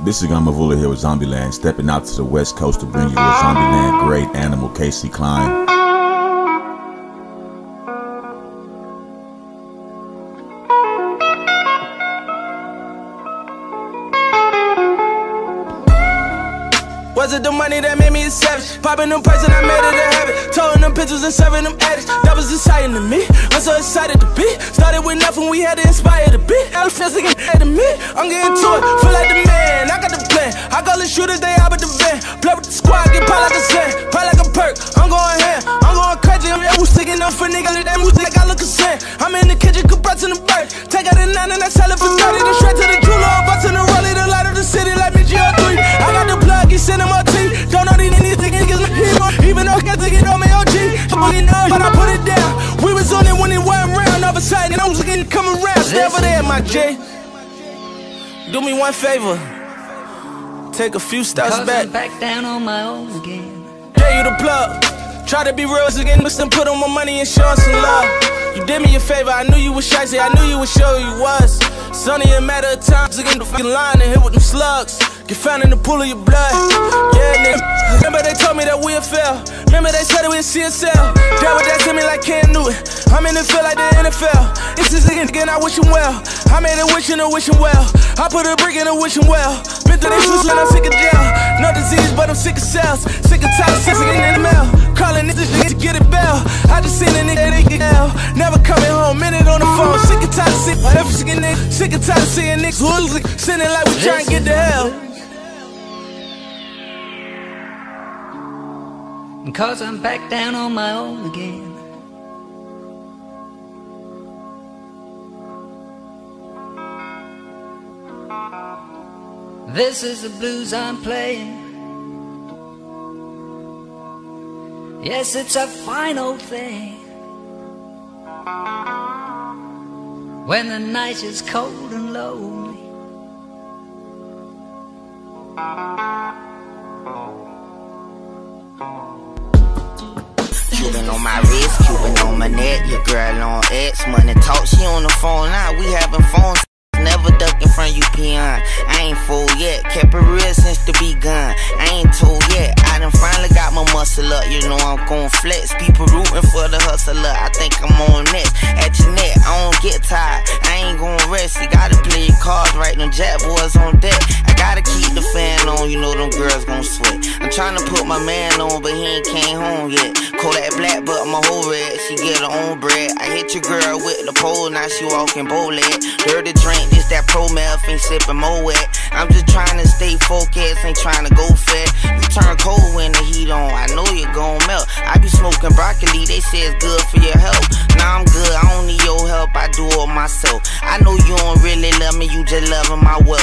This is Gamavula here with Zombieland, stepping out to the west coast to bring you a Zombieland great animal, Casey Klein. Was it the money that made me a savage? Popping them prices and I made it a habit. Towing them pictures and serving them addicts. That was exciting to me. I'm so excited to be. Started with nothing, we had to inspire the beat. Elephants again to me. I'm getting to it, feel like the man. I got the plan. I call the shooters, they out with the van. Play with the squad, get pop like a sand. Pop like a perk. I'm going ham. I'm going crazy. I'm sticking up for niggas. That music like I look a sand. I'm in the kitchen, compressing the bird. Take out a 9 and I sell it for 30. The straight to the jeweler. Bust in the rollie, the light of the city like me GR3. I got the plug, he sending my team. Don't know these niggas even though I got to get on my OG. But I put it down. We was on it when it went round. All of a sudden, I was looking to come around. Stay over there, my J. Do me one favor. Take a few steps back. I'm back down on my own again. Yeah, you the plug. Try to be real again, listen, put on my money and show us some love. You did me a favor, I knew you was shicey, I knew you would show you was. It's only a matter of time to get the fucking line and hit with them slugs. Get found in the pool of your blood. Yeah, nigga. Remember they told me that we'd fail. Remember they said it with CSL. That was that to me like Cam Newton. I'm in the field like the NFL. It's this nigga again, I wish him well. I made a wish and a wishing well. I put a brick in a wishing well. Been through this shit and I'm sick of jail. No disease, but I'm sick of cells. Sick of tired, sick of getting in the mail. Calling this shit to get it bail. I just seen a nigga they get hell. Never coming home, minute on the phone. Sick of tired, sick of tired of seeing niggas who's sitting like we trying to get to hell. Cause I'm back down on my own again. This is the blues I'm playing. Yes, it's a fine old thing. When the night is cold and lonely. Cuban on my wrist, Cuban on my neck. Your girl on X, money talk, she on the phone now. We having phone, never ducking from you, peon. I ain't full yet, kept it real since the begun. I ain't told yet, I done finally got my muscle up. You know I'm gon' flex, people rooting for the hustler. I think I'm on next, at your neck, I don't get tired. I ain't gon' rest, you gotta play your cards right, them jack boys on deck. I gotta keep the fan on, you know them girls gon' sweat. I'm tryna put my man on, but he ain't came home yet. Kodak black, but my whole red, she get her own bread. I hit your girl with the pole, now she walking bowleg. Dirty drink, this that pro meth, ain't sipping more wet. I'm just tryna stay focused, ain't tryna go fat. You turn cold when the heat on, I know you gon' melt. I be smoking broccoli, they say it's good for your health. Nah, I'm good, I don't need your help, I do it myself. I know you don't really love me, you just loving my wealth.